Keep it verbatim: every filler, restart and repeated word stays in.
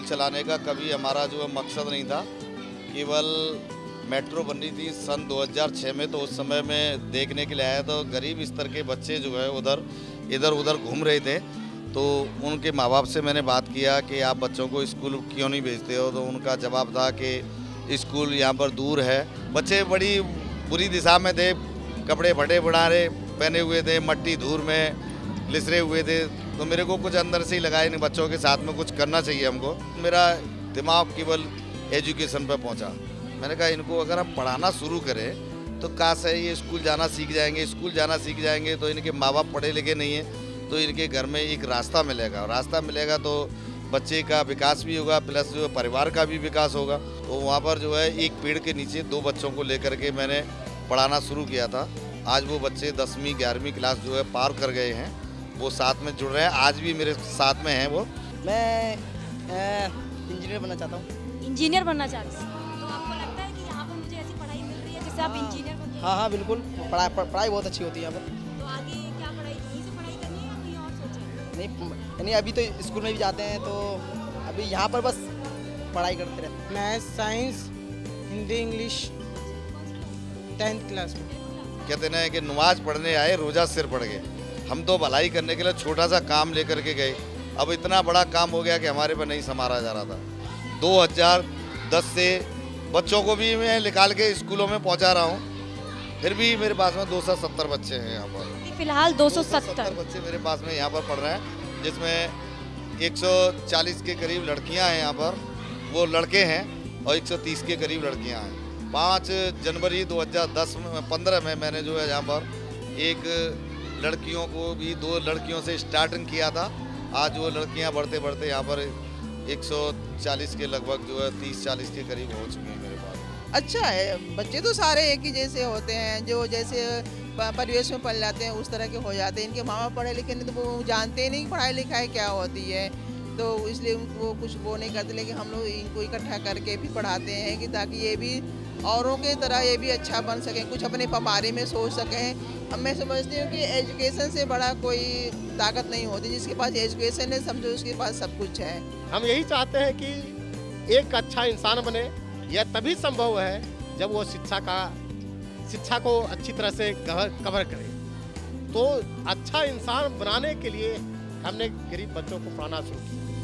चलाने का कभी हमारा जो है मकसद नहीं था। केवल मेट्रो बन रही थी सन दो हज़ार छह में, तो उस समय में देखने के लिए आया तो गरीब स्तर के बच्चे जो है उधर इधर उधर घूम रहे थे। तो उनके माँ बाप से मैंने बात किया कि आप बच्चों को स्कूल क्यों नहीं भेजते हो, तो उनका जवाब था कि स्कूल यहाँ पर दूर है। बच्चे बड़ी बुरी दिशा में थे, कपड़े फटे फटारे पहने हुए थे, मट्टी धूल में लिसरे हुए थे। तो मेरे को कुछ अंदर से ही लगा इन बच्चों के साथ में कुछ करना चाहिए हमको। मेरा दिमाग केवल एजुकेशन पर पहुंचा। मैंने कहा इनको अगर हम पढ़ाना शुरू करें तो काश है ये स्कूल जाना सीख जाएंगे। स्कूल जाना सीख जाएंगे तो इनके माँ बाप पढ़े लिखे नहीं हैं, तो इनके घर में एक रास्ता मिलेगा। रास्ता मिलेगा तो बच्चे का विकास भी होगा, प्लस जो है परिवार का भी विकास होगा। तो वहाँ पर जो है एक पेड़ के नीचे दो बच्चों को लेकर के मैंने पढ़ाना शुरू किया था। आज वो बच्चे दसवीं ग्यारहवीं क्लास जो है पार कर गए हैं, वो साथ में जुड़ रहे हैं, आज भी मेरे साथ में हैं वो। मैं इंजीनियर बनना चाहता हूँ। इंजीनियर बनना चाहते हैं, तो आपको लगता है कि यहाँ पर मुझे ऐसी पढ़ाई मिल रही है जिससे आप इंजीनियर बन? हाँ हाँ बिल्कुल, पढ़ाई पढ़ाई बहुत अच्छी होती है यहाँ पर। तो आगे क्या पढ़ाई, यहीं से पढ़ाई करनी है या कहीं और सोचें? नहीं नहीं, अभी तो स्कूल में भी जाते हैं, तो अभी यहाँ पर बस पढ़ाई करते रहते हैं। Math, science, Hindi, English tenth class में। कहते ना कि नमाज पढ़ने आए रोजा सिर पड़ गए। हम तो भलाई करने के लिए छोटा सा काम लेकर के गए, अब इतना बड़ा काम हो गया कि हमारे पर नहीं संभाला जा रहा था। दो हज़ार दस से बच्चों को भी मैं निकाल के स्कूलों में पहुंचा रहा हूं, फिर भी मेरे पास में दो सौ सत्तर बच्चे हैं यहाँ पर। फिलहाल दो सौ सत्तर बच्चे मेरे पास में यहाँ पर पढ़ रहे हैं, जिसमें एक सौ चालीस के करीब लड़कियाँ हैं यहाँ पर, वो लड़के हैं, और एक सौ तीस के करीब लड़कियाँ हैं। पाँच जनवरी दो हज़ार दस में पंद्रह में मैंने जो है यहाँ पर एक लड़कियों को भी दो लड़कियों से स्टार्टिंग किया था। आज वो लड़कियाँ बढ़ते बढ़ते यहाँ पर एक सौ चालीस के लगभग जो है तीस चालीस के करीब हो चुकी हैं मेरे पास। अच्छा है, बच्चे तो सारे एक ही जैसे होते हैं, जो जैसे परिवेश में पढ़ जाते हैं उस तरह के हो जाते हैं। इनके माँ बाप पढ़े लिखे नहीं तो वो जानते ही नहीं पढ़ाई लिखाई क्या होती है, तो इसलिए वो कुछ वो नहीं करते। लेकिन हम लोग इनको इकट्ठा करके भी पढ़ाते हैं कि ताकि ये भी औरों के तरह ये भी अच्छा बन सकें, कुछ अपने बारे में सोच सकें। अब मैं समझती हूँ कि एजुकेशन से बड़ा कोई ताकत नहीं होती। जिसके पास एजुकेशन है समझो उसके पास सब कुछ है। हम यही चाहते हैं कि एक अच्छा इंसान बने। यह तभी संभव है जब वो शिक्षा का शिक्षा को अच्छी तरह से कवर करे। तो अच्छा इंसान बनाने के लिए हमने गरीब बच्चों को पढ़ाना शुरू किया।